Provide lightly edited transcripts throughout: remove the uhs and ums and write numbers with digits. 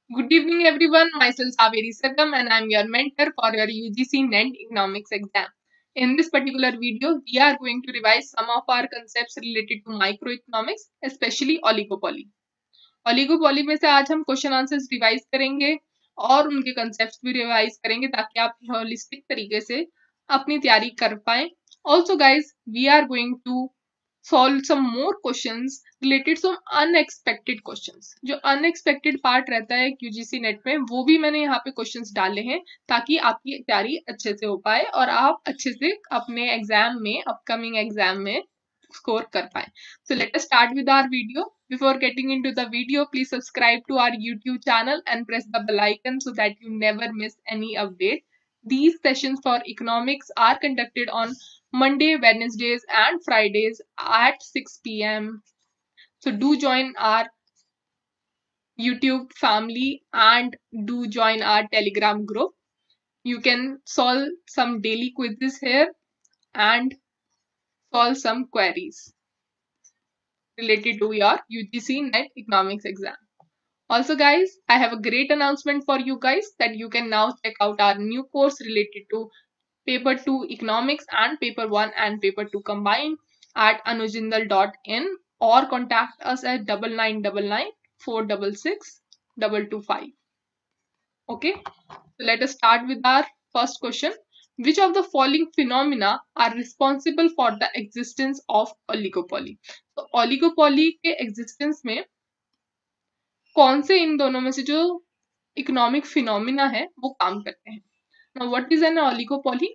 Good evening, everyone. Myself Saveri Sargam, and I'm your mentor for your UGC NET Economics exam. In this particular video, we are going to revise some of our concepts related to microeconomics, especially oligopoly. Oligopoly में से आज हम question answers revise करेंगे और उनके concepts भी revise करेंगे ताकि आप होलिस्टिक तरीके से अपनी तैयारी कर पाए. Also, guys, we are going to solve some more questions related some unexpected questions. जो unexpected part रहता है यूजीसी नेट में वो भी मैंने यहाँ पे क्वेश्चंस डाले हैं ताकि आपकी तैयारी अच्छे से हो पाए और आप अच्छे से अपने एग्जाम में अपकमिंग एग्जाम में score कर पाए. So let us start with our video. Before getting into the video, please subscribe to our YouTube channel and press the bell icon so that you never miss any update. These sessions for economics are conducted on Monday, Wednesdays, and Fridays at 6 p.m. So do join our YouTube family and do join our Telegram group. You can solve some daily quizzes here and solve some queries related to your UGC NET Economics exam. Also, guys, I have a great announcement for you guys that you can now check out our new course related to Paper 2 Economics and Paper 1 and Paper 2 combined at anujindal.in or contact us at 9999 466 225. Okay, so let us start with our first question. Which of the following phenomena are responsible for the existence of oligopoly? तो oligopoly के existence में कौन से इन दोनों में से जो economic phenomena है वो काम करते हैं? Now, what is an oligopoly?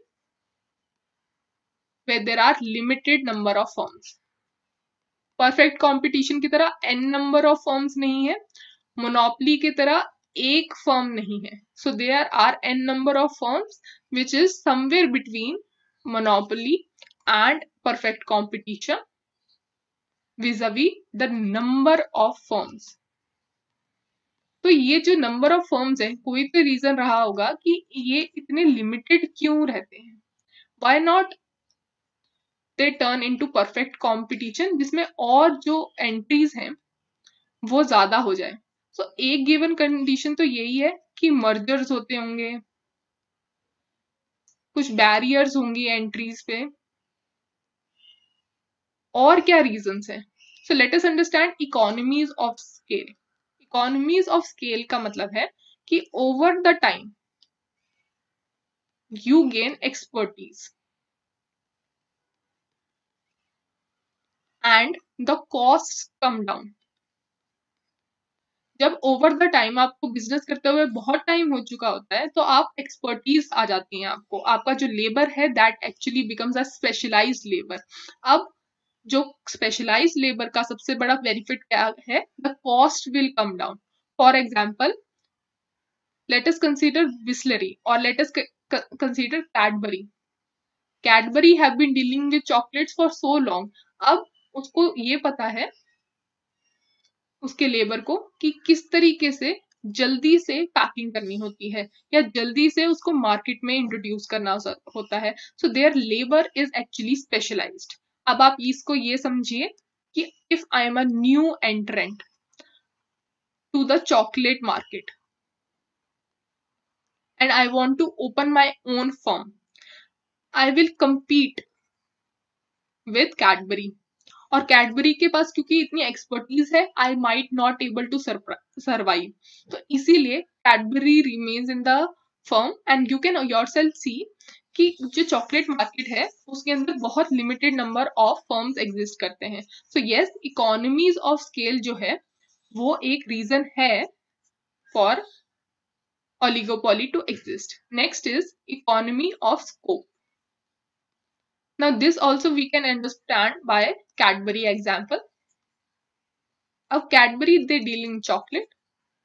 Where there are limited number of firms. Perfect competition की तरह n नंबर ऑफ फर्म्स नहीं है, मोनोपोली की तरह एक फर्म नहीं है. So there are n number of firms which is somewhere between monopoly and perfect competition vis a vis the number of firms. तो ये जो नंबर ऑफ फर्म्स है कोई तो रीजन रहा होगा कि ये इतने लिमिटेड क्यों रहते हैं. Why not they turn into perfect competition जिसमें और जो एंट्रीज हैं वो ज्यादा हो जाए. सो एक गिवन कंडीशन तो यही है कि मर्जर्स होते होंगे, कुछ बैरियर्स होंगी एंट्रीज पे, और क्या रीजंस है. So let us understand economies of scale. Economies of scale का मतलब है कि over the time you gain expertise and the cost come down. जब ओवर द टाइम आपको बिजनेस करते हुए बहुत टाइम हो चुका होता है तो आप एक्सपर्टीज आ जाती है आपको, आपका जो लेबर है that actually becomes a specialised labour. अब जो स्पेशलाइज्ड लेबर का सबसे बड़ा बेनिफिट क्या है? The cost will come down. For example, let us consider Bisleri और let us consider Cadbury. Cadbury have been dealing with chocolates for so long. अब उसको ये पता है उसके लेबर को कि किस तरीके से जल्दी से पैकिंग करनी होती है या जल्दी से उसको मार्केट में इंट्रोड्यूस करना होता है. So there labour is actually specialised. अब आप इसको ये समझिए कि if I am a new entrant to the chocolate market and I want to open my own firm, I will compete with Cadbury. और कैडबरी के पास क्योंकि इतनी एक्सपर्टीज है, I might not able to survive. तो इसीलिए Cadbury remains in the firm and you can yourself see कि जो चॉकलेट मार्केट है उसके अंदर बहुत limited number of firms exist करते हैं. So yes, economies of scale जो है वो एक रीजन है for oligopoly to exist. Next is economy of scope. Now this also we can understand by Cadbury example. Of Cadbury they deal in chocolate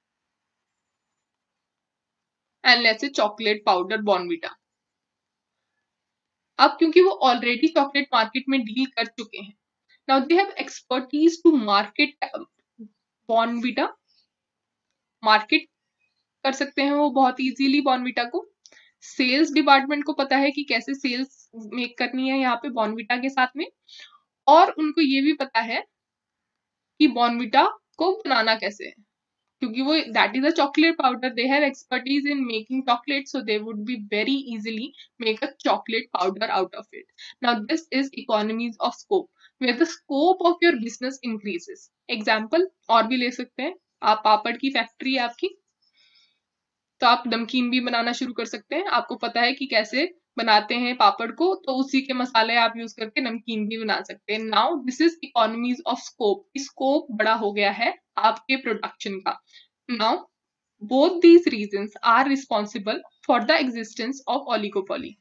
and let's say chocolate powder Bournvita. अब क्योंकि वो already chocolate market में deal कर चुके हैं, now they have expertise to market Bournvita. Market कर सकते हैं वो बहुत इजीली Bournvita को. सेल्स डिपार्टमेंट को पता है कि कैसे सेल्स मेक करनी है यहाँ पे Bournvita के साथ में, और उनको ये भी पता है कि Bournvita को बनाना कैसे है. क्योंकि वो that is a chocolate powder, they have expertise in making chocolate, so they would be very easily make a chocolate powder out of it. Now this is economies of scope, where the scope of your business increases. Example और भी ले सकते हैं. आप पापड़ की factory है आपकी, तो आप नमकीन भी बनाना शुरू कर सकते हैं. आपको पता है कि कैसे बनाते हैं पापड़ को, तो उसी के मसाले आप यूज करके नमकीन भी बना सकते हैं. Now this is economies of scope. Scope बड़ा हो गया है आपके प्रोडक्शन का. Now both these reasons are responsible for the existence of oligopoly.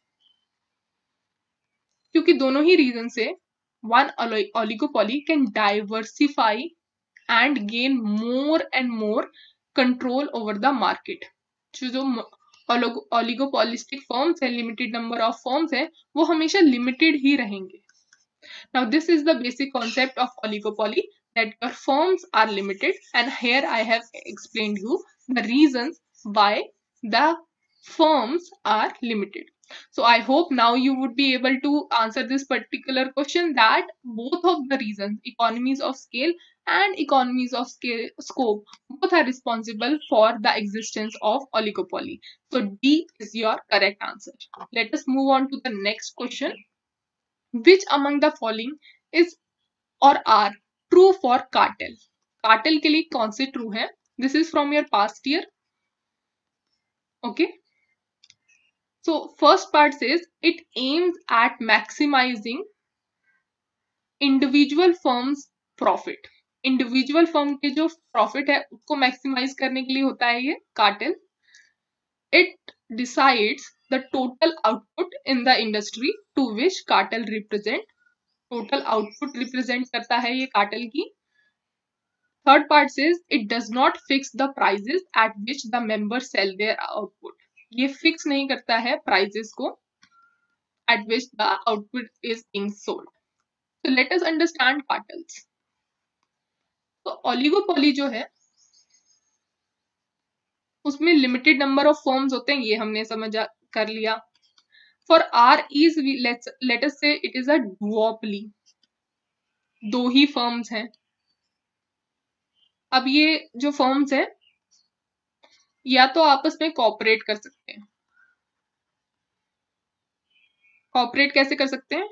क्योंकि दोनों ही रीजन से one oligopoly can diversify and gain more and more control over the market. जो ओलिगोपोलिस्टिक फर्म्स है, लिमिटेड नंबर ऑफ फर्म्स है, वो हमेशा limited ही रहेंगे. Now this is the basic concept of oligopoly, that your firms are limited, and here I have explained you the reasons why the firms are limited. So I hope now you would be able to answer this particular question, that both of the reasons, economies of scale and economies of scope, both are responsible for the existence of oligopoly. So D is your correct answer. Let us move on to the next question. Which among the following is or are true for cartel? Cartel के लिए कौन से true है? This is from your past year. Okay. So first part says it aims at maximizing individual firms profit. Individual firm के जो profit है उसको maximise करने के लिए होता है ये cartel. It decides the total output in the industry to which cartel represent. Total output represent करता है ये कार्टेल की. Third part says it does not fix the prices at which the member sell their output. ये fix नहीं करता है prices को at which the output is being sold. So let us understand cartels. तो oligopoly जो है उसमें limited number of firms होते हैं, ये हमने समझा कर लिया. For R is let us say it is a duopoly. दो ही फर्म्स हैं. अब ये जो फर्म्स हैं या तो आपस में कॉपरेट कर सकते हैं. कॉपरेट कैसे कर सकते हैं?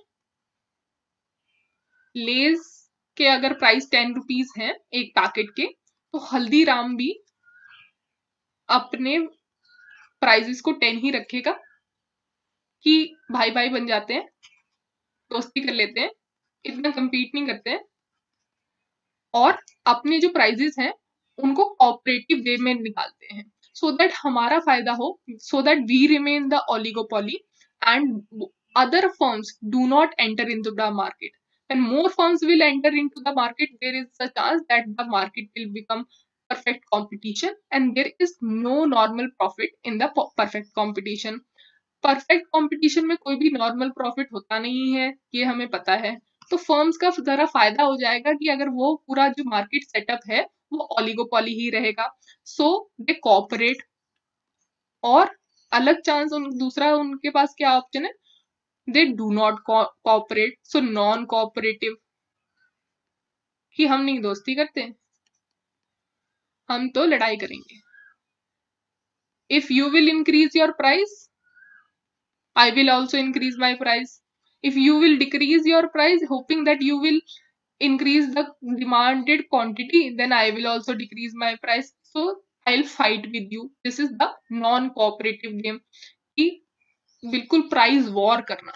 लेज के अगर प्राइस 10 रुपीज है एक पैकेट के, तो हल्दीराम भी अपने प्राइजेस को 10 ही रखेगा, कि भाई भाई बन जाते हैं, दोस्ती कर लेते हैं, इतना compete नहीं करते हैं, और अपने जो प्राइजेस हैं उनको कोऑपरेटिव वे में निकालते हैं, सो दैट हमारा फायदा हो, so that we remain the oligopoly and other firms do not enter into the market. When more firms will enter into the market, there is a chance that the market will become perfect competition, and there is no normal profit in the perfect competition. Perfect competition में कोई भी normal profit होता नहीं है, ये हमें पता है. तो फर्म्स का जरा फायदा हो जाएगा कि अगर वो पूरा जो मार्केट सेटअप है वो ओलिगोपोली ही रहेगा. So they cooperate. और अलग चांस दूसरा उनके पास क्या ऑप्शन है? They do not cooperate. So non cooperative, कि हम नहीं दोस्ती करते, हम तो लड़ाई करेंगे. If you will increase your price, I will also increase my price. If you will decrease your price hoping that you will increase the demanded quantity, then I will also decrease my price. So I'll fight with you. This is the non-cooperative game. कि बिल्कुल price war करना.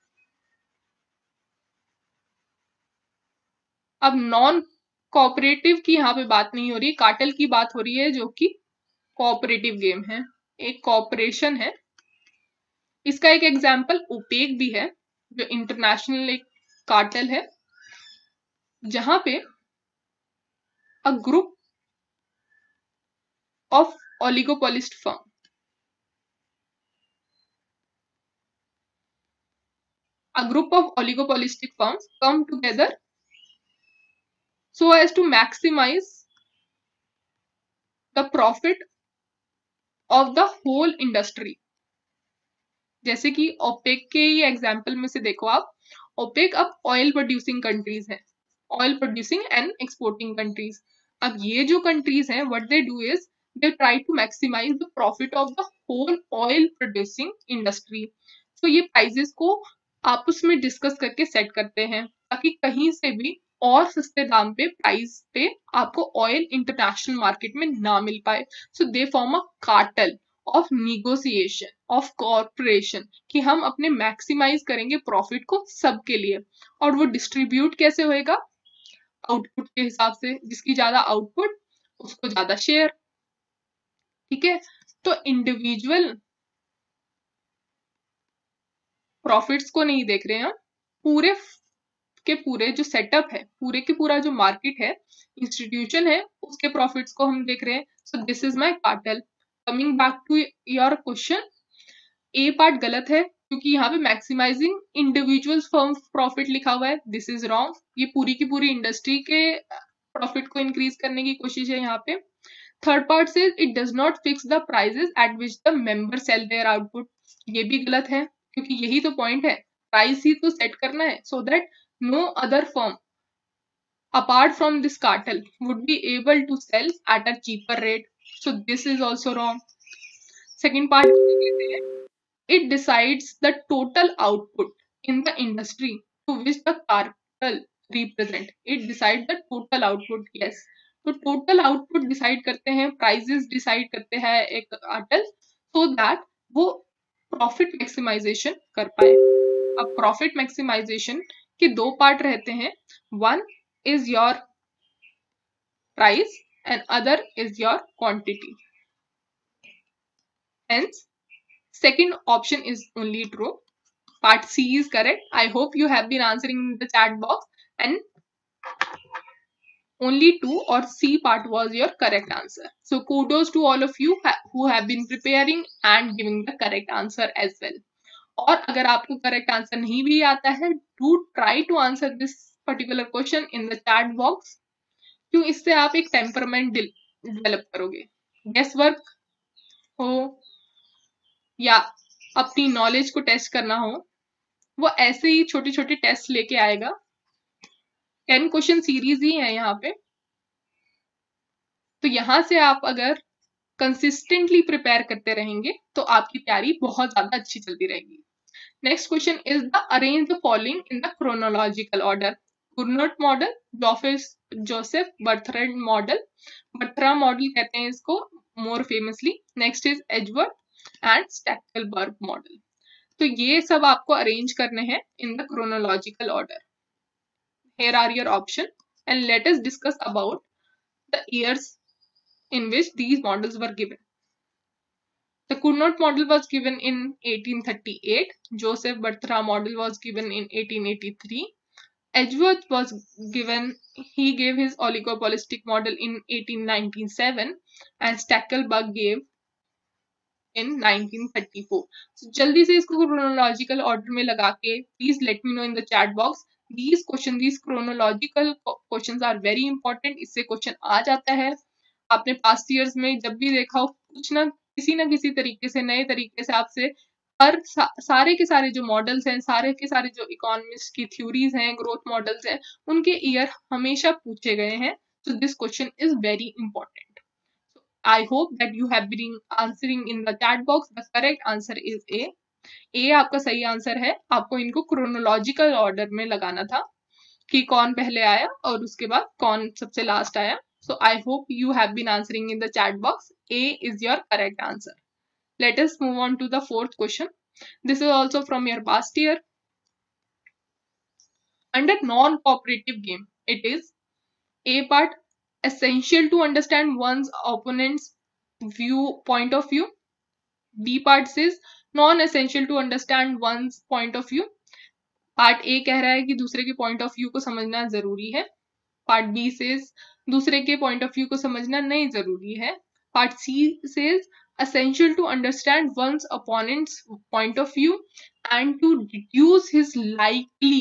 अब non cooperative की यहाँ पे बात नहीं हो रही, कार्टेल की बात हो रही है, जो कि कोऑपरेटिव गेम है, एक कोऑपरेशन है. इसका एक एग्जाम्पल ओपेक भी है, जो इंटरनेशनल एक कार्टेल है, जहां पे a group of oligopolist firm, a group of oligopolistic firms come together so as to maximize the profit of the whole industry. जैसे कि ओपेक के ही एग्जाम्पल में से देखो आप, ओपेक अब ऑयल प्रोड्यूसिंग कंट्रीज है, oil producing and exporting countries. अब ये जो कंट्रीज हैं, what they do is they try to maximise the profit of the whole oil producing industry. तो ये प्राइजेस को आपस में डिस्कस करके सेट करते हैं ताकि कहीं से भी और सस्ते दाम पे प्राइस पे आपको ऑयल इंटरनेशनल मार्केट में ना मिल पाए। So they form a cartel of negotiation of corporation कि हम अपने मैक्सिमाइज करेंगे प्रॉफिट को सबके लिए। और वो डिस्ट्रीब्यूट कैसे होएगा? आउटपुट के हिसाब से, जिसकी ज्यादा आउटपुट उसको ज्यादा शेयर। ठीक है, तो इंडिविजुअल प्रॉफिट्स को नहीं देख रहे हैं, पूरे के पूरे जो सेटअप है, पूरे के पूरा जो मार्केट है, इंस्टीट्यूशन है, उसके प्रॉफिट्स को हम देख रहे हैं। So this is my cartel. Coming back to your question, A part गलत है क्योंकि यहाँ पे मैक्सिमाइजिंग इंडिविजुअल फर्म प्रॉफिट लिखा हुआ है। This is wrong. ये पूरी की पूरी इंडस्ट्री के प्रॉफिट को इंक्रीज करने की कोशिश है यहाँ पे। Third part say it does not fix the prices at which the member sell their output. ये भी गलत है क्योंकि यही तो पॉइंट है, प्राइस ही तो सेट करना है so that no other firm apart from this cartel would be able to sell at a cheaper rate. So this is also wrong. Second part, it decides the total output in the industry to which the cartel represent. It decides the total output. Yes, तो total output decide करते हैं, prices decide करते हैं एक cartel so that वो profit maximization कर पाए। अब profit maximization के दो पार्ट रहते हैं, one is your price and other is your quantity. Hence second option is only true, part C is correct. I hope you have been answering in the chat box and only 2 or C part was your correct answer. So kudos to all of you who have been preparing and giving the correct answer as well. और अगर आपको correct answer नहीं भी आता है, do try to answer this particular question in the chat box. क्यों? इससे आप एक टेम्परमेंट डेवलप करोगे। गेस वर्क हो या अपनी नॉलेज को टेस्ट करना हो, वो ऐसे ही छोटे छोटे टेस्ट लेके आएगा। 10 क्वेश्चन सीरीज ही है यहाँ पे, तो यहाँ से आप अगर कंसिस्टेंटली प्रिपेयर करते रहेंगे तो आपकी तैयारी बहुत ज्यादा अच्छी चलती रहेगी। Next question is the arrange the following in the chronological order. Cournot model, Joseph Bartram model, Bartram model कहते हैं इसको more famously. Next is Edgeworth and Stackelberg model. तो ये सब आपको arrange करने हैं in the chronological order. Here are your options and let us discuss about the years in which these models were given. The Cournot model was given in 1838. Joseph Bartram model was given in 1883. Edgeworth was given, he gave his oligopolistic model in 1897 and Stackelberg gave in 1934. So जल्दी से इसको chronological order में लगा के please let me know in the chat box. These chronological questions are very important. इससे question आ जाता है। आपने past years में जब भी देखा हो, कुछ ना किसी तरीके से, नए तरीके से आपसे हर सारे के सारे जो मॉडल्स हैं, सारे के सारे जो इकोनॉमिस्ट की थ्योरीज हैं, ग्रोथ मॉडल्स हैं, उनके ईयर हमेशा पूछे गए हैं। So this question is very important. I hope that you have been answering in the chat box. The correct answer is A. A आपका सही आंसर है। आपको इनको क्रोनोलॉजिकल ऑर्डर में लगाना था कि कौन पहले आया और उसके बाद कौन सबसे लास्ट आया। So I hope you have been answering in the chat box. A is your correct answer. Let us move on to the fourth question. This is also from your past year. Under non-cooperative game, it is A part essential to understand one's opponent's point of view. B part says non-essential to understand one's point of view. Part A कह रहा है कि दूसरे के point of view को समझना जरूरी है। पार्ट बी सेज दूसरे के पॉइंट ऑफ व्यू को समझना नहीं जरूरी है। Part C says essential to understand one's opponent's point of view and to deduce his likely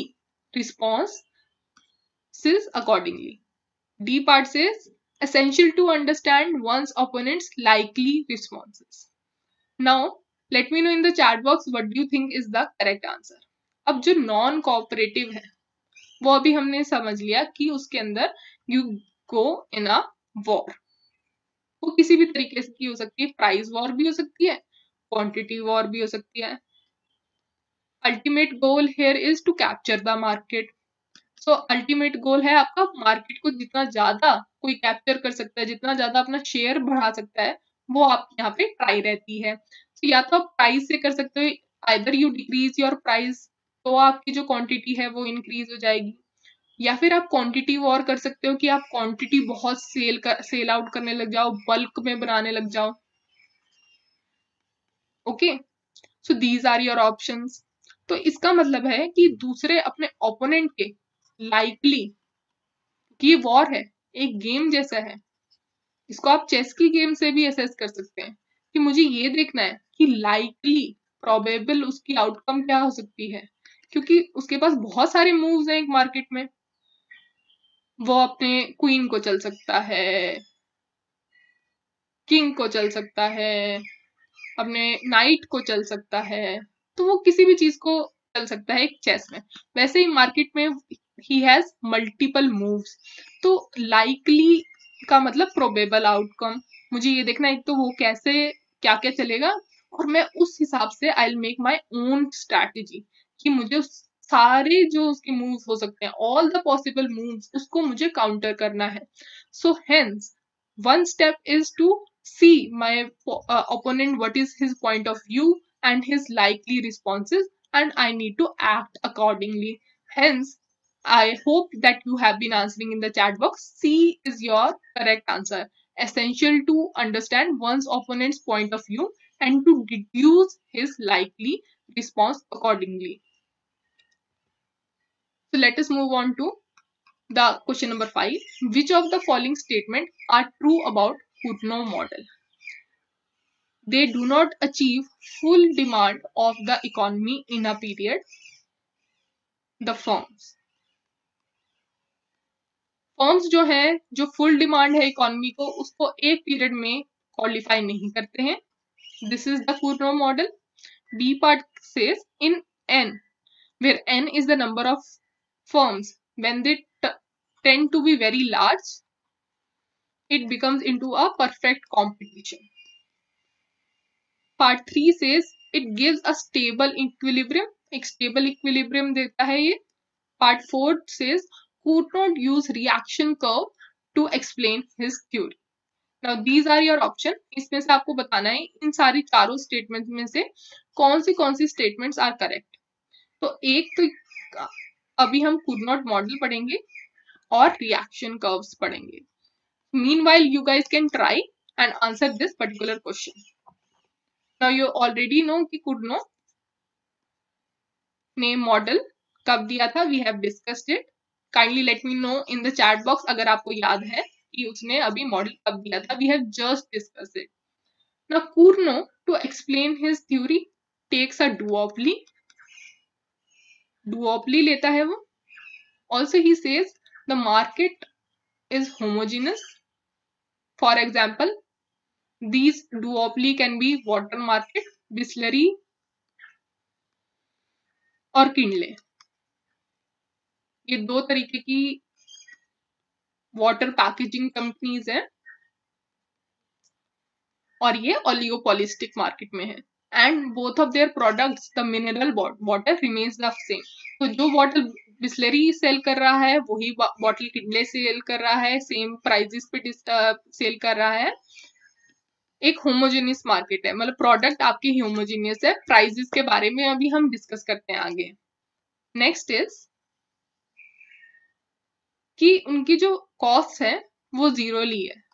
responses accordingly. D part says essential to understand one's opponent's likely responses. Now let me know in the chat box what do you think is the correct answer. अब जो non cooperative है वो अभी हमने समझ लिया कि उसके अंदर you go in a war. वो किसी भी तरीके से की हो सकती है, प्राइस वॉर भी हो सकती है, क्वांटिटी वॉर भी हो सकती है। Ultimate goal here is to capture the market. So ultimate goal है आपका मार्केट को जितना ज्यादा कोई कैप्चर कर सकता है, जितना ज्यादा अपना शेयर बढ़ा सकता है, वो आप यहाँ पे ट्राई रहती है। तो या तो आप प्राइस से कर सकते हो, either you decrease your price, तो आपकी जो क्वांटिटी है वो इंक्रीज हो जाएगी, या फिर आप क्वांटिटी वॉर कर सकते हो कि आप क्वांटिटी बहुत सेल आउट करने लग जाओ, बल्क में बनाने लग जाओ। Okay, so these are your options. तो इसका मतलब है कि दूसरे अपने ओपोनेंट के लाइकली, कि वॉर है, एक गेम जैसा है, इसको आप चेस की गेम से भी असेस कर सकते हैं कि मुझे ये देखना है कि लाइकली प्रोबेबल उसकी आउटकम क्या हो सकती है, क्योंकि उसके पास बहुत सारे मूव्स हैं एक मार्केट में। वो अपने क्वीन को चल सकता है, किंग को चल सकता है, अपने नाइट को चल सकता है, तो वो किसी भी चीज को चल सकता है एक चेस में। वैसे ही मार्केट में ही हैज मल्टीपल मूव्स। तो लाइकली का मतलब प्रोबेबल आउटकम, मुझे ये देखना है एक तो वो कैसे क्या क्या चलेगा, और मैं उस हिसाब से I will make my own strategy कि मुझे सारे जो उसके मूव्स हो सकते हैं, ऑल द पॉसिबल मूव्स, उसको मुझे काउंटर करना है। So hence one step is to see my opponent, what is his point of view and his likely responses, and I need to act accordingly. Hence, I hope that you have been answering in the chat box. C is your correct answer. Essential to understand one's opponent's point of view and to deduce his likely response accordingly. So let us move on to the question number 5. Which of the following statements are true about Putnam model? They do not achieve full demand of the economy in a period. The firms जो है, जो full demand है economy को, उसको एक period में qualify नहीं करते हैं. दिस इज द Putnam model. B part says in N, where N is the number of firms, when they tend to be very large, it becomes into a perfect competition. Part 3 says it gives a stable equilibrium. एक stable equilibrium देता है ये. Part 4 says could not use reaction curve to explain his theory. Now these are your option. इसमें से आपको बताना है इन सारी चारों स्टेटमेंट में से कौन सी स्टेटमेंट्स आर करेक्ट. तो एक तो अभी हम could not मॉडल पढ़ेंगे और रिएक्शन कर्व्स पढ़ेंगे. Meanwhile you guys can try and answer this particular question. Now you already know कि could not ने मॉडल कब दिया था. We have discussed it. Kindly let me know in the chat box अगर आपको याद है कि उसने अभी मॉडल कब दिया था. We have just discussed it. Now Cournot to explain his theory takes a duopoly लेता है वो. Also he says the market is homogeneous. For example these duopoly can be water market, Bisleri और Kinley. ये दो तरीके की water packaging companies हैं और ये ओलिगोपॉलिस्टिक मार्केट में है. And both of their products the mineral water remains the same. तो जो बॉटल बिस्लरी सेल कर रहा है वही बॉटल किनले सेल कर रहा है, सेम प्राइजेस पे सेल कर रहा है. एक होमोजेनियस मार्केट है, मतलब प्रोडक्ट आपके होमोजेनियस है. प्राइजेस के बारे में अभी हम डिस्कस करते हैं आगे. नेक्स्ट इज कि उनकी जो कॉस्ट है वो जीरो ली है.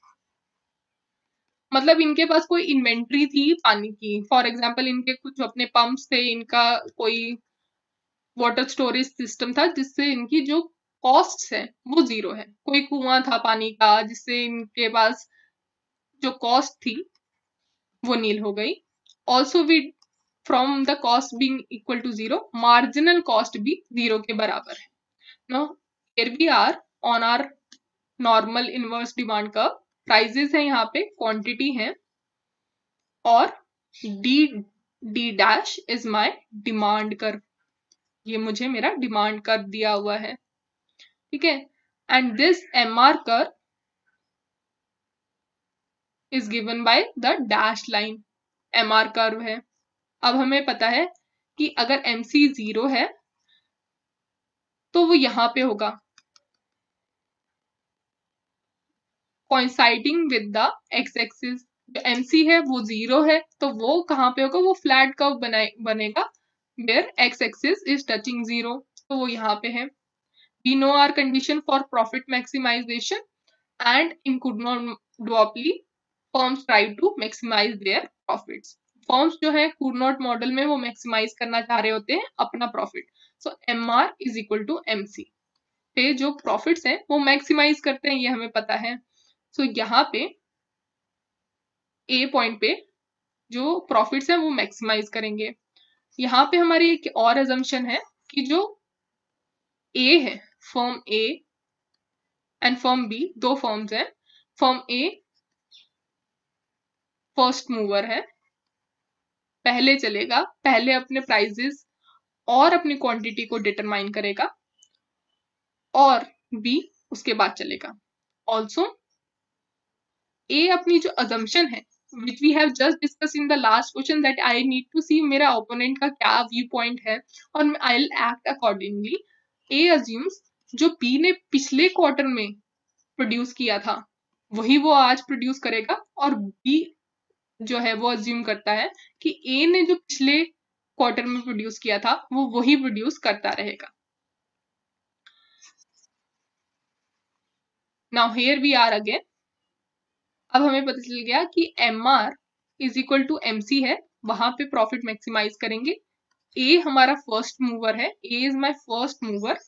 मतलब इनके पास कोई इन्वेंट्री थी पानी की. फॉर एग्जाम्पल इनके कुछ अपने पंप्स थे, इनका कोई वाटर स्टोरेज सिस्टम था जिससे इनकी जो कॉस्ट है वो जीरो है. कोई कुआं था पानी का जिससे इनके पास जो कॉस्ट थी वो नील हो गई. Also we from the cost being equal to zero, marginal cost भी जीरो के बराबर है. Now here we are on our normal inverse demand curve. Prices है यहाँ पे, क्वांटिटी है, और D dash is my demand curve. ये मुझे मेरा डिमांड कर्व दिया हुआ है. ठीक है. And this MR curve is given by the dashed line, MR curve है। अब हमें पता है कि अगर MC 0 है तो वो यहाँ पे होगा coinciding with the x axis। जो MC है वो 0 है तो वो कहाँ पे होगा, वो फ्लैट कर्व बनेगा where x axis is touching 0, तो वो यहाँ पे है। We know our condition for profit maximization and in Cournot duopoly firms try to maximize their profits। Firms जो है कूर्नोट मॉडल में वो मैक्सिमाइज करना चाह रहे होते हैं अपना profit. So MR is equal to MC पे जो प्रॉफिट्स हैं वो मैक्सिमाइज करते हैं, ये हमें पता है। सो यहाँ पे ए पॉइंट पे जो प्रॉफिट्स हैं वो मैक्सिमाइज करेंगे। यहाँ पे हमारी एक और अजम्पशन है कि जो ए है, firm A and firm B, दो फर्म्स हैं। फर्म ए फर्स्ट मूवर है, पहले चलेगा, पहले अपने प्राइजेस और अपनी क्वांटिटी को डिटरमाइन करेगा, और बी उसके बाद चलेगा। ऑल्सो ए अपनी जो अजम्पशन है which we have just discussed in the last question that I need to see मेरा ओपोनेंट का क्या व्यू पॉइंट है और I'll act accordingly। A assumes जो B ने पिछले क्वार्टर में प्रोड्यूस किया था वही वो आज प्रोड्यूस करेगा, और B जो है वो अज्यूम करता है कि A ने जो पिछले क्वार्टर में प्रोड्यूस किया था वो वही प्रोड्यूस करता रहेगा। Now here we are again. अब हमें पता चल गया कि MR is equal to MC है, वहां पे प्रॉफिट मैक्सिमाइज करेंगे। A हमारा फर्स्ट मूवर है, A is my first mover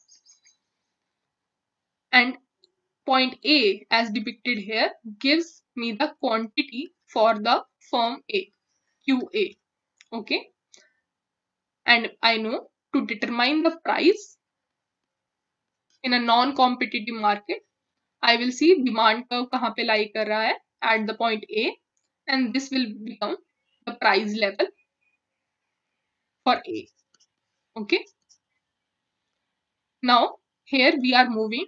and point A as depicted here gives me the quantity for the firm A, QA, okay, and I know to determine the price in a non-competitive market I will see demand curve कहाँ पे lie कर रहा है at the point A, and this will become the price level for A, okay। Now here we are moving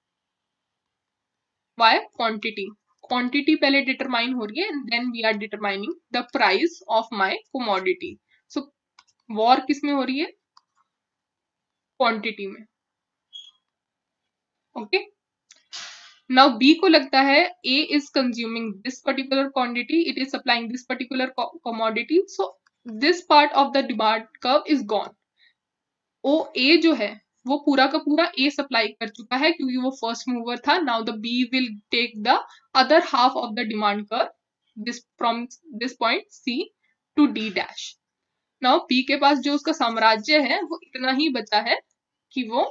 by quantity पहले determine हो रही है and then we are determining the price of my commodity। so war किस में हो रही है, quantity में, ओके। नाउ बी को लगता है A is consuming this particular quantity, it is supplying this particular commodity, so this part of the demand curve is gone. O A जो है वो पूरा का पूरा ए सप्लाई कर चुका है क्योंकि वो फर्स्ट मूवर था। Now the B will take the other half of the demand curve this from this point C to D dash. Now B के पास जो उसका साम्राज्य है वो इतना ही बचा है कि वो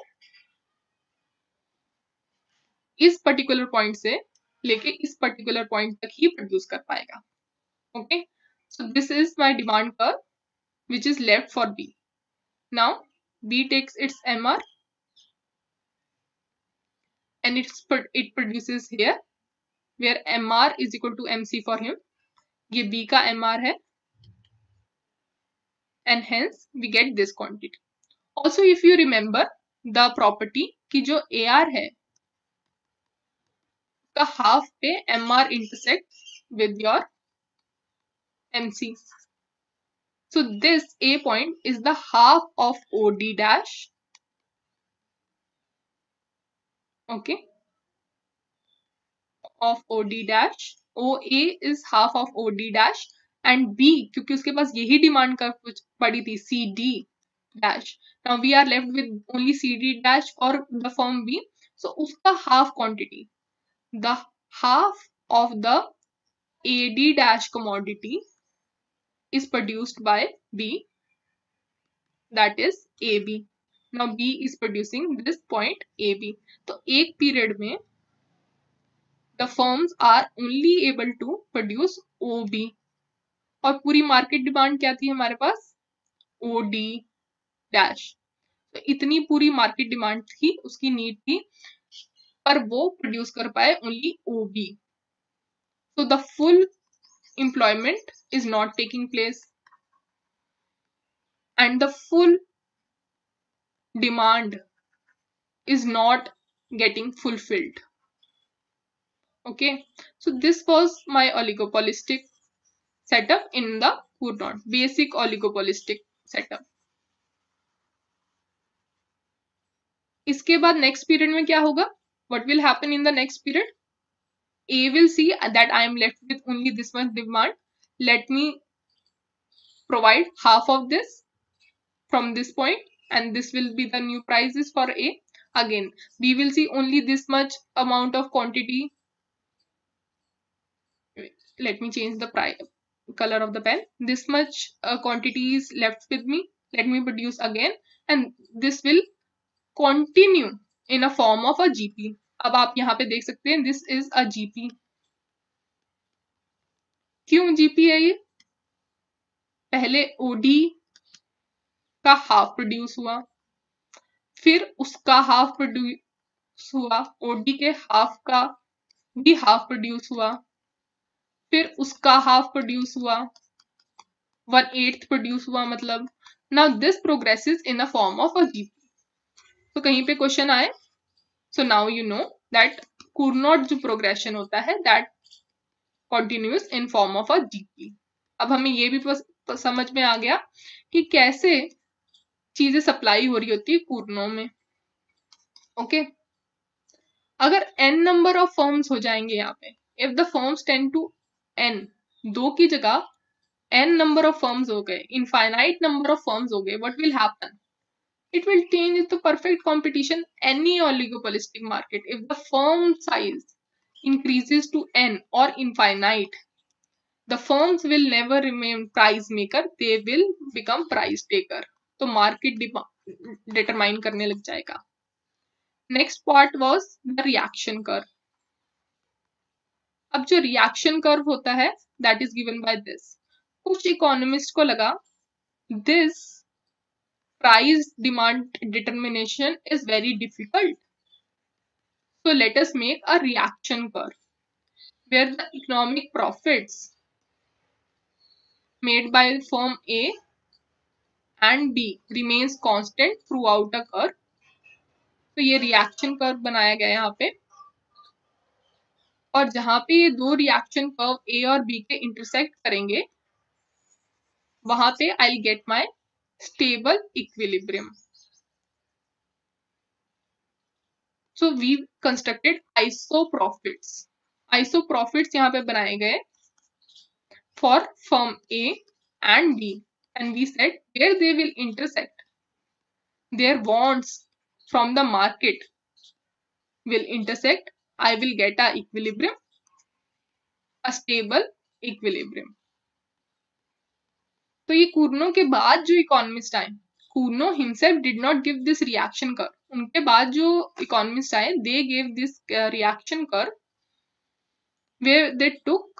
इस पर्टिकुलर पॉइंट से लेके इस पर्टिकुलर पॉइंट तक ही प्रोड्यूस कर पाएगा, okay. So this is my demand curve which is left for B। Now B takes its MR and it produces here where MR is equal to MC for him। ये B का MR है and hence we get this quantity। Also if you remember the property कि जो AR है का half पे MR intersect with your MC। So this A point is the half of OD dash, okay, of OD dash। OA is half of OD dash and B क्योंकि उसके पास यही demand कर कुछ पड़ी थी CD dash। Now we are left with only CD dash for the firm B, so उसका half quantity, the half of the AD dash commodity is produced by B, that is AB। Now B is producing this point AB। तो एक period में the firms are only able to produce OB, और पूरी market demand क्या थी हमारे पास, OD dash. तो इतनी पूरी मार्केट डिमांड थी, उसकी नीड थी, पर वो प्रोड्यूस कर पाए only OB। so the full employment is not taking place and the full demand is not getting fulfilled, Okay, so this was my oligopolistic setup in the Cournot, basic oligopolistic setup. इसके बाद next period में क्या होगा? What will happen in the next period? A will see that I am left with only this much demand. Let me provide half of this from this point, and this will be the new prices for A. Again, B will see only this much amount of quantity. Let me change the color of the pen. This much quantity is left with me. Let me produce again, and this will continue in a form of a GP. अब आप यहाँ पे देख सकते हैं, this is a GP. क्यों GP है ये? पहले OD का हाफ प्रोड्यूस हुआ, फिर उसका हाफ प्रोड्यूस हुआ, OD के हाफ का भी हाफ प्रोड्यूस हुआ, फिर उसका हाफ प्रोड्यूस हुआ, 1/8 प्रोड्यूस हुआ, मतलब now this progresses in a form of a GP. तो कहीं पे क्वेश्चन आए, so now you know that Cournot जो प्रोग्रेशन होता है that continues in form of a GP. अब हमें ये भी समझ में आ गया कि कैसे चीजें सप्लाई हो रही होती है Cournot में. ओके, अगर n नंबर ऑफ फर्म्स हो जाएंगे यहाँ पे, if the firms tend to n, 2 की जगह n नंबर ऑफ फर्म्स हो गए, इनफाइनाइट नंबर ऑफ फर्म्स हो गए, what will happen? It will change into perfect competition any oligopolistic market. If the firm size increases to n or infinite, the firms will never remain price maker, they will become price taker. तो market determine करने लग जाएगा. Next part was the reaction curve. अब जो reaction curve होता है that is given by this. कुछ economist को लगा this price demand determination is very difficult. So let us make a reaction curve where the economic profits made by firm A and B remains constant throughout a curve. तो ये reaction curve बनाया गया है यहाँ पे, और जहां पे ये दो reaction curve A और B के intersect करेंगे, वहां पे I'll get my stable equilibrium. So we constructed isoprofits. Isoprofits यहाँ पे बनाए गए for firm A and B, and we said where they will intersect, their wants from the market will intersect, I will get a equilibrium, a stable equilibrium. तो ये Cournot के बाद जो economist आए, Cournot himself did not give this reaction curve. उनके बाद जो economist आए, they gave this reaction curve where they took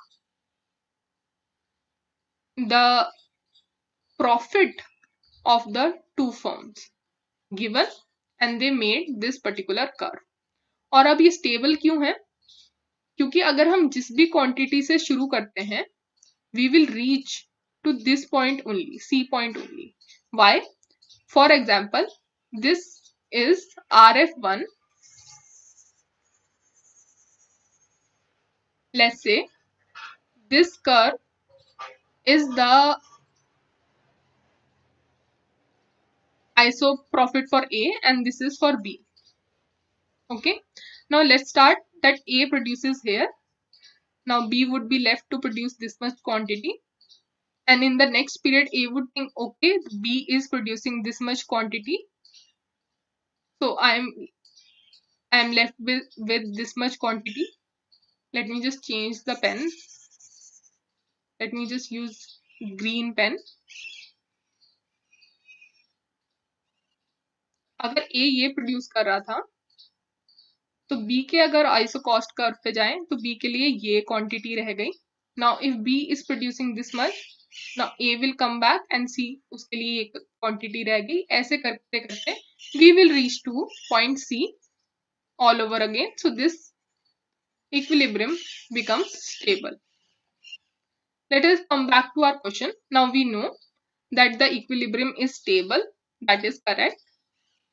the profit of the two firms given and they made this particular curve. और अब ये stable क्यों है? क्योंकि अगर हम जिस भी क्वांटिटी से शुरू करते हैं, we will reach to this point only, C point only. Why? For example, this is RF1. Let's say this curve is the ISO profit for A and this is for B. Okay, now let's start that A produces here. Now B would be left to produce this much quantity, and in the next period A would think, okay, B is producing this much quantity, so I am left with this much quantity. Let me just change the pen. Let me just use green pen. अगर A ये produce कर रहा था, तो B के अगर iso cost curve पे जाएं, तो B के लिए ये क्वांटिटी रह गई. Now if B is producing this much, now A will come back and C, उसके लिए ये क्वांटिटी रह गई. ऐसे करते करते we will reach to point C all over again. So this equilibrium becomes stable. Let us come back to our question. Now we know that the equilibrium is stable. That is correct.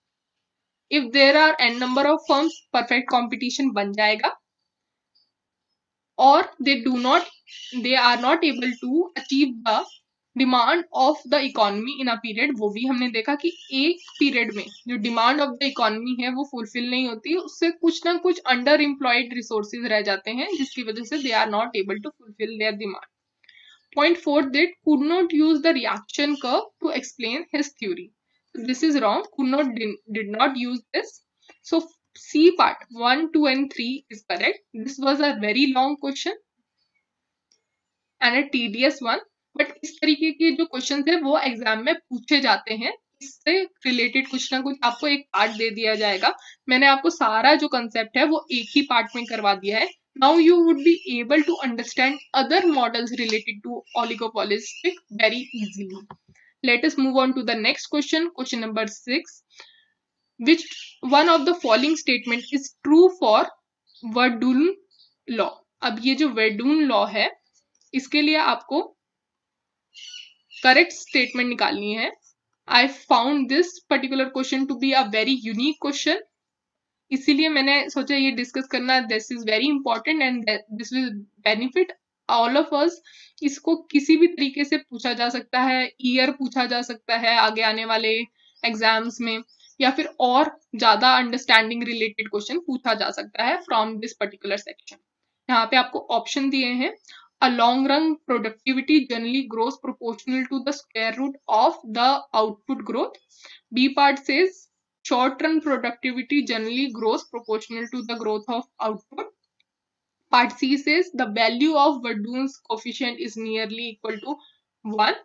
If there are n number of firms, perfect competition बन जाएगा. or they are not able to achieve the demand of the economy in a period, वो भी हमने देखा कि एक period में जो डिमांड ऑफ द इकोनॉमी है वो फुलफिल नहीं होती है, उससे कुछ ना कुछ अंडर एम्प्लॉयड रिसोर्सेज रह जाते हैं जिसकी वजह से they are not able to fulfil their demand. Point 4, that could not use the reaction curve to explain his theory. This is wrong. Did not use this. So C part 1, 2 and 3 is correct. This was a very long question and a tedious one. But इस तरीके के जो question है वो exam में पूछे जाते हैं. इससे रिलेटेड कुछ ना कुछ आपको एक पार्ट दे दिया जाएगा. मैंने आपको सारा जो कंसेप्ट है वो एक ही पार्ट में करवा दिया है. Now you would be able to understand other models related to oligopolistic very easily. Let us move on to the next question. Question number 6. Which one of the following statement is true for Verdun law? अब ये जो Verdun law है इसके लिए आपको correct statement निकालनी है. I found this particular question to be a very unique question, इसीलिए मैंने सोचा ये डिस्कस करना. This is very important and this will benefit all of us. इसको किसी भी तरीके से पूछा जा सकता है, ईयर पूछा जा सकता है आगे आने वाले एग्जाम्स में, या फिर और ज्यादा अंडरस्टैंडिंग रिलेटेड क्वेश्चन पूछा जा सकता है फ्रॉम दिस पर्टिकुलर सेक्शन. यहाँ पे आपको ऑप्शन दिए हैं. A long run productivity generally grows proportional to the square root of the output growth. B part says short run productivity generally grows proportional to the growth of output. Part C says the value of Verdun's coefficient is nearly equal to 1.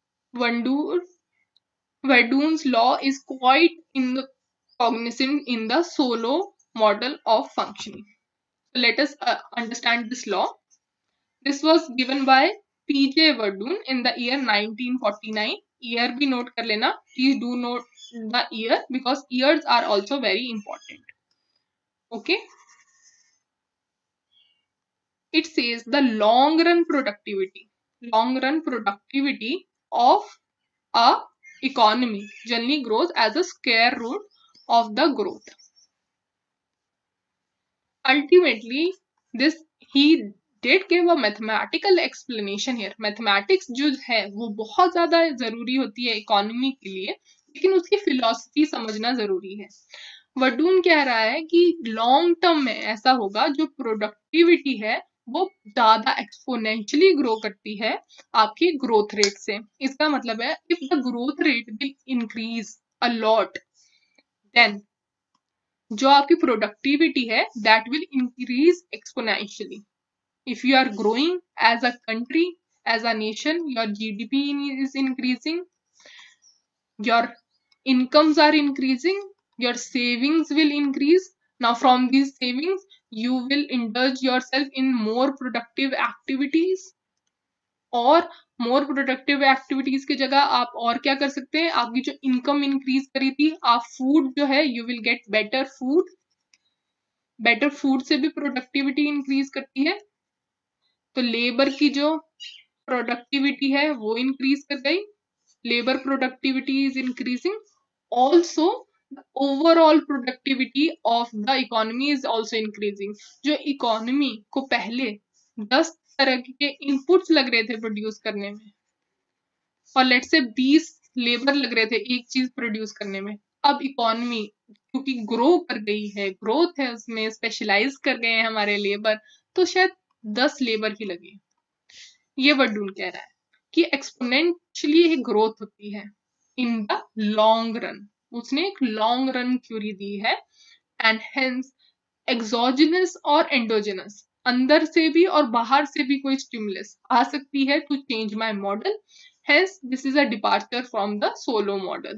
Verdun's law is quite cognizant in the Solow model of functioning. So let us understand this law. This was given by P.J. Verdun in the year 1949. Year भी note कर लेना. Please do note the year because years are also very important. Okay. It says the long run productivity of a economy generally grows as a square root of the growth. Ultimately, he did give a mathematical explanation here. Mathematics जो है वो बहुत ज्यादा जरूरी होती है economy के लिए, लेकिन उसकी फिलॉसफी समझना जरूरी है. वर्डून कह रहा है कि लॉन्ग टर्म में ऐसा होगा जो प्रोडक्टिविटी है वो ज्यादा एक्सपोनेंशियली ग्रो करती है आपकी ग्रोथ रेट से. इसका मतलब है if the growth rate will increase a lot, then जो आपकी प्रोडक्टिविटी है that will increase exponentially. If you are growing as a country, as a nation, your GDP is increasing, your incomes are increasing, your savings will increase. Now from these savings, you will indulge yourself in more productive activities. और more productive activities की जगह आप और क्या कर सकते हैं, आपकी जो इनकम इंक्रीज करी थी, आप फूड जो है you will get better food. Better food से भी प्रोडक्टिविटी इंक्रीज करती है, तो लेबर की जो प्रोडक्टिविटी है वो इंक्रीज कर गई. Labour productivity is increasing. Also overall productivity of the economy is also increasing. जो इकोनॉमी को पहले 10 तरह के इनपुट्स लग रहे थे प्रोड्यूस करने में, और लेट से 20 लेबर लग रहे थे एक चीज प्रोड्यूस करने में, अब इकोनॉमी क्योंकि ग्रो कर गई है, ग्रोथ है उसमें, स्पेशलाइज कर गए हैं हमारे लेबर, तो शायद 10 लेबर ही लगे. ये वर्डून कह रहा है कि एक्सपोनेंशियली ग्रोथ होती है इन द लॉन्ग रन. उसने एक लॉन्ग रन थ्योरी दी है. एंड हेंस एक्सोजिनस और एंडोजिनस, अंदर से भी और बाहर से भी कोई स्टिमुलस आ सकती है to change my model. Hence this is a departure from the Solow model.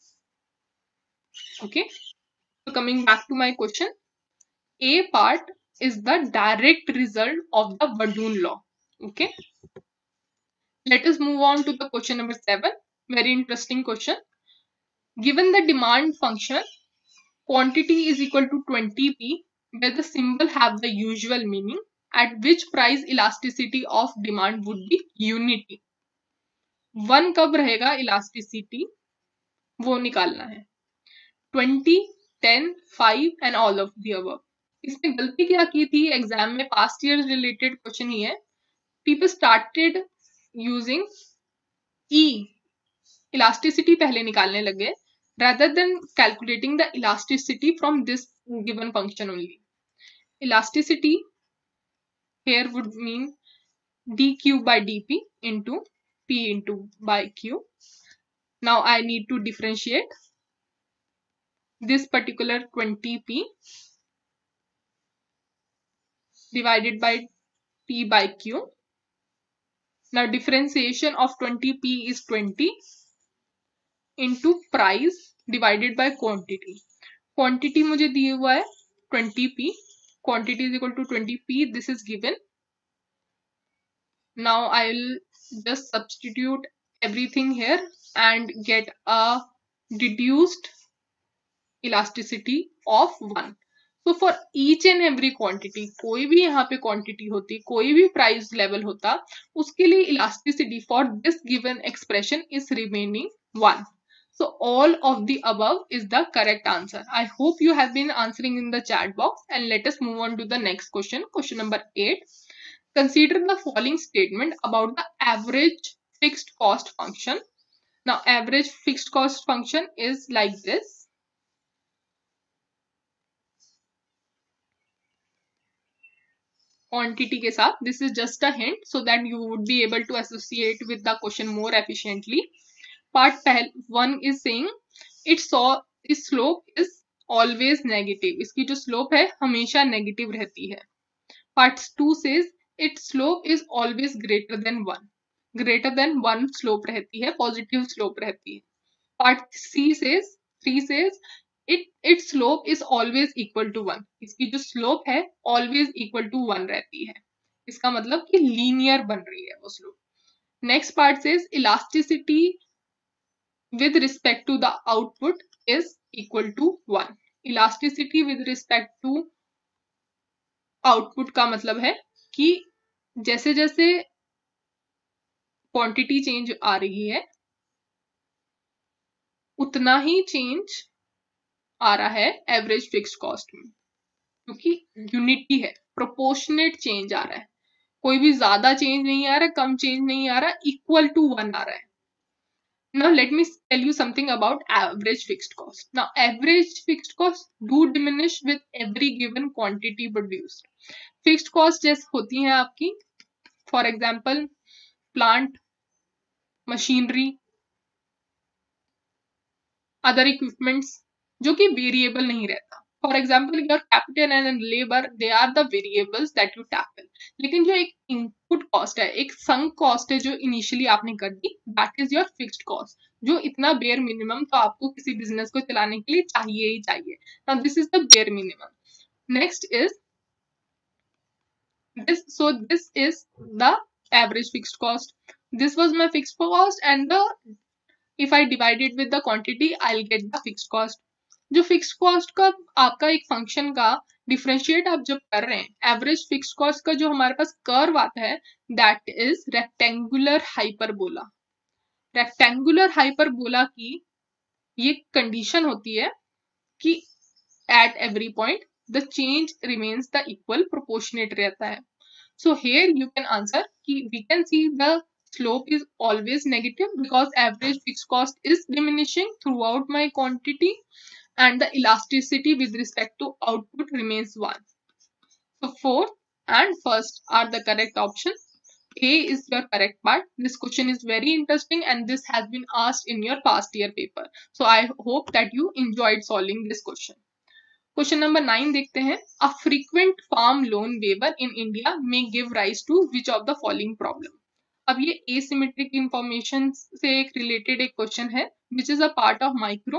Okay, so coming back to my question, A part is the direct result of the Verdun law. Okay, let us move on to the question number 7. Very interesting question. Given the demand function quantity is equal to 20p, where the symbol have the usual meaning, at which price elasticity of demand would be unity. 1 कब रहेगा elasticity वो निकालना है. 20, 10, 5 and all of the above. इसमें गलती क्या की थी एग्जाम में, पास्ट ईयर रिलेटेड क्वेश्चन ही है. People started using E, elasticity पहले निकालने लगे rather than calculating the elasticity from this given function only. Elasticity here would mean dq by dp into p into by q. Now I need to differentiate this particular 20p divided by p by q. Now differentiation of 20p is 20 into price divided by quantity. Quantity मुझे दिया हुआ है 20p, quantity is equal to 20p, this is given. Now I'll just substitute everything here and get a deduced elasticity of 1. So for each and every quantity, कोई भी यहाँ पे quantity होती, कोई भी price level होता, उसके लिए elasticity for this given expression is remaining 1. So all of the above is the correct answer. I hope you have been answering in the chat box, and let us move on to the next question. Question number 8. Consider the following statement about the average fixed cost function. Now average fixed cost function is like this. Quantity के साथ, this is just a hint so that you would be able to associate with the question more efficiently. Part 1 is saying its slope is always negative. इसकी जो slope है हमेशा negative रहती है. Part 2 says its slope is always greater than 1. Greater than 1 slope रहती है, positive slope रहती है. Part 3 says its slope is always equal to 1. इसकी जो slope है always equal to 1 रहती है. इसका मतलब कि linear बन रही है वो slope. Next part says elasticity with respect to the output is equal to 1. Elasticity with respect to output का मतलब है कि जैसे जैसे क्वांटिटी चेंज आ रही है उतना ही चेंज आ रहा है एवरेज फिक्स्ड कॉस्ट में, क्योंकि यूनिटी है, प्रोपोर्शनेट चेंज आ रहा है. कोई भी ज्यादा चेंज नहीं आ रहा, कम चेंज नहीं आ रहा, इक्वल टू 1 आ रहा है. Now let me tell you something about average fixed cost. Now average fixed cost do diminish with every given quantity produced. Fixed cost जैसे होती हैं आपकी, for example plant, machinery, other equipments, जो कि variable नहीं रहता. For example your capital and labour, they are the variables that you tackle. लेकिन जो एक इनपुट कॉस्ट है, एक संक कॉस्ट है जो इनिशियली आपने कर दी, that is your fixed cost, जो इतना बेयर मिनिमम तो आपको किसी बिजनेस को चलाने के लिए चाहिए ही चाहिए. Now this is the bare minimum. Next is this, so this is the average fixed cost. This was my fixed cost and if I divide it with the quantity I'll get the fixed cost. जो fixed cost का आपका एक function का differentiate आप जब कर रहे हैं, एवरेज फिक्स्ड कॉस्ट का जो हमारे पास कर्व आता है that is rectangular hyperbola. Rectangular hyperbola की ये कंडीशन होती है कि at every point the change remains the equal, proportionate रहता है. So here you can answer कि we can see the slope is always negative because average fixed cost is diminishing throughout my quantity and the elasticity with respect to output remains 1. So fourth and first are the correct option. A is your correct part. This question is very interesting and this has been asked in your past year paper. So I hope that you enjoyed solving this question. Question number 9 देखते हैं. A frequent farm loan waiver in India may give rise to which of the following problem. अब ये asymmetric information से एक related एक question है which is a part of micro.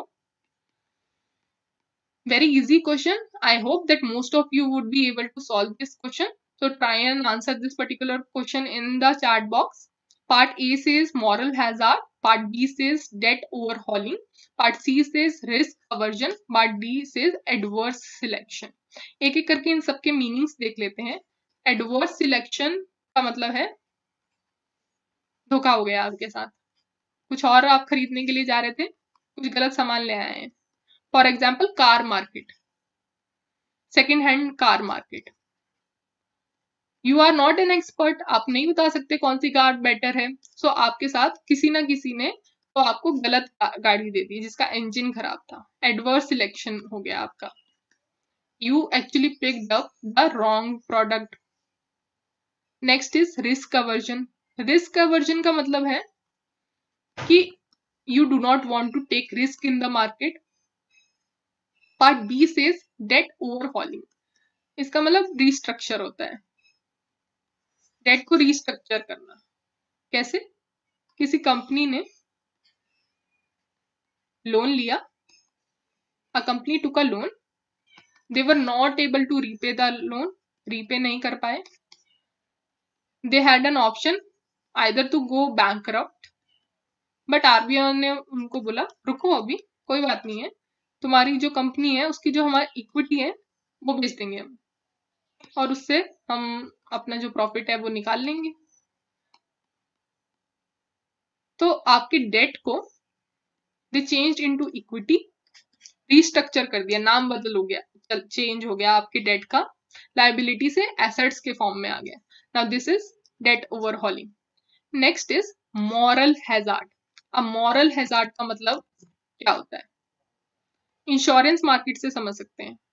Very easy question. I hope that most of you would be able to solve this question. So try and answer this particular question in the chat box. Part A says moral hazard, Part B says debt overhauling, Part C says risk aversion, Part D says adverse selection. एक एक करके इन सबके meanings देख लेते हैं. Adverse selection का मतलब है धोखा हो गया आपके साथ, कुछ और आप खरीदने के लिए जा रहे थे, कुछ गलत सामान ले आए हैं. For example car market. Second hand car market, you are not an expert, आप नहीं बता सकते कौन सी कार बेटर है, सो आपके साथ किसी ना किसी ने तो आपको गलत गाड़ी दे दी जिसका इंजन खराब था, एडवर्स सिलेक्शन हो गया आपका, you actually picked up the wrong product. Next is risk aversion, risk aversion का मतलब है कि you do not want to take risk in the market. Part B says debt overhauling, इसका मतलब रिस्ट्रक्चर होता है, डेट को रिस्ट्रक्चर करना। कैसे? किसी कंपनी ने लोन लिया, a company took a loan, they were not able to repay the loan, repay नहीं कर पाए, they had an option either to go bankrupt, but RBI ने उनको बोला रुको अभी कोई बात नहीं है, तुम्हारी जो कंपनी है उसकी जो हमारी इक्विटी है वो बेच देंगे हम, और उससे हम अपना जो प्रॉफिट है वो निकाल लेंगे। तो आपके डेट को they change into equity, restructure कर दिया, नाम बदल हो गया, चेंज हो गया आपके डेट का, लायबिलिटी से एसेट्स के फॉर्म में आ गया। Now this is debt overhauling. Next is moral hazard. अब मॉरल हैजार्ड का मतलब क्या होता है? इंश्योरेंस मार्केट से समझ सकते हैं।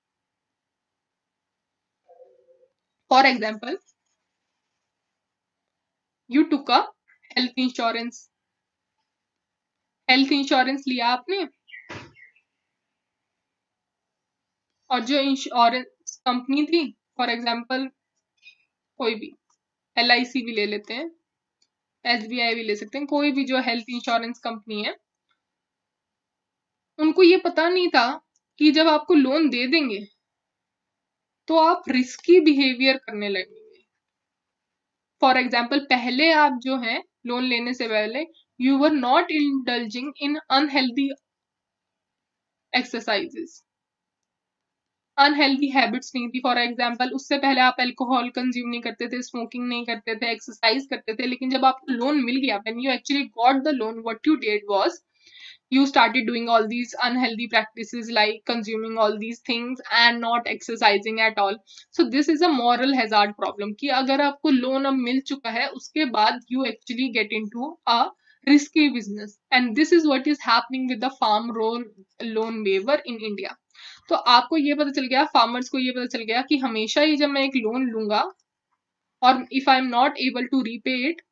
For example, you took a health insurance, health insurance लिया आपने, और जो इंश्योरेंस कंपनी थी, फॉर एग्जाम्पल कोई भी LIC भी ले लेते हैं, SBI भी ले सकते हैं, कोई भी जो हेल्थ इंश्योरेंस कंपनी है, उनको ये पता नहीं था कि जब आपको लोन दे देंगे तो आप रिस्की बिहेवियर करने लगेंगे। फॉर एग्जाम्पल, पहले आप जो है लोन लेने से पहले you were not indulging in unhealthy exercises, unhealthy habits नहीं थी। फॉर एग्जाम्पल, उससे पहले आप अल्कोहल कंज्यूम नहीं करते थे, स्मोकिंग नहीं करते थे, एक्सरसाइज करते थे, लेकिन जब आपको लोन मिल गया, when you actually got the loan, what you did was you started doing all these unhealthy practices like consuming all these things and not exercising at all. So this is a moral hazard problem कि अगर आपको loan अब मिल चुका है उसके बाद you actually get into a risky business, and this is what is happening with the farm loan waiver in India. तो आपको ये पता चल गया, फार्मर्स को ये पता चल गया कि हमेशा ही जब मैं एक लोन लूंगा और if I am not able to repay it,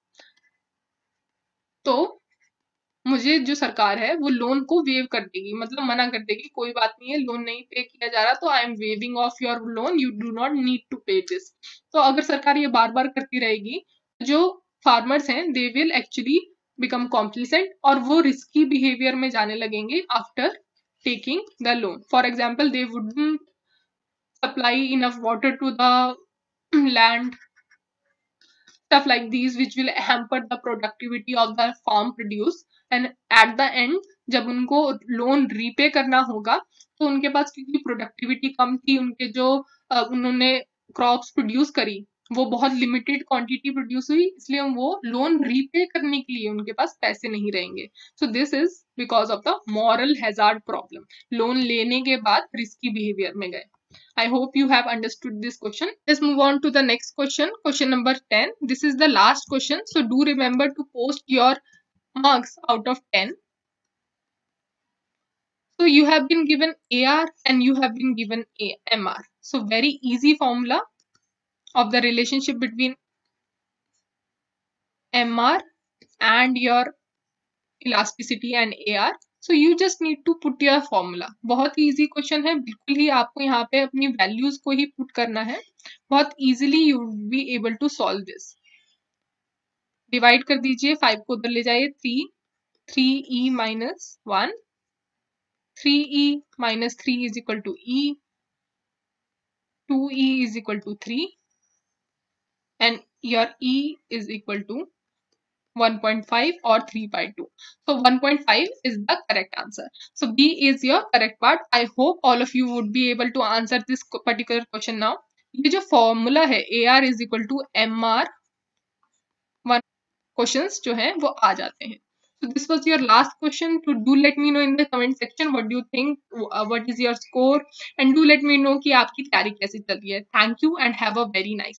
तो मुझे जो सरकार है वो लोन को वेव कर देगी, मतलब मना कर देगी, कोई बात नहीं है, लोन नहीं पे किया जा रहा तो I am waiving off your loan, you do not need to pay this. तो अगर सरकार ये बार बार करती रहेगी, जो फार्मर्स हैं they will actually become complacent और वो रिस्की बिहेवियर में जाने लगेंगे after taking the loan. For example, they wouldn't supply enough water to the land, stuff like these which will hamper the productivity of the farm produce, and at the end जब उनको loan repay करना होगा तो उनके पास क्योंकि productivity कम थी, उनके जो उन्होंने क्रॉप्स प्रोड्यूस करी वो बहुत लिमिटेड क्वांटिटी प्रोड्यूस हुई, इसलिए वो लोन रीपे करने के लिए उनके पास पैसे नहीं रहेंगे। So this is because of the moral hazard problem, loan लेने के बाद रिस्की बिहेवियर में गए। I hope you have understood this question. Let's move on to the next question. Question number 10. This is the last question. So do remember to post your marks out of 10. So you have been given AR and you have been given MR. So very easy formula of the relationship between MR and your elasticity and AR. So you just need to put your formula. बहुत ही easy question है, बिल्कुल ही आपको यहाँ पे अपनी values को ही put करना है, बहुत easily you will be able to solve this. Divide कर दीजिए, 5 को उधर ले जाइए, 3e minus 1, 3e minus 3 is equal to e, 2e is equal to 3, and your e is equal to 1.5 or 3/2. So 1.5 is the correct answer. So B is your correct part. I hope all of you would be able to answer this particular question now. ये जो formula है AR is equal to MR, 1 questions जो हैं वो आ जाते हैं। So this was your last question. So do let me know in the comment section what do you think, what is your score, and do let me know कि आपकी तैयारी कैसी चल रही है. Thank you and have a very nice